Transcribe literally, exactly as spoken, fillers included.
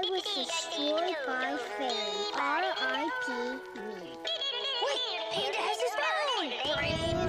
I was destroyed by fairy. R I P me. Wait, Panda has his phone!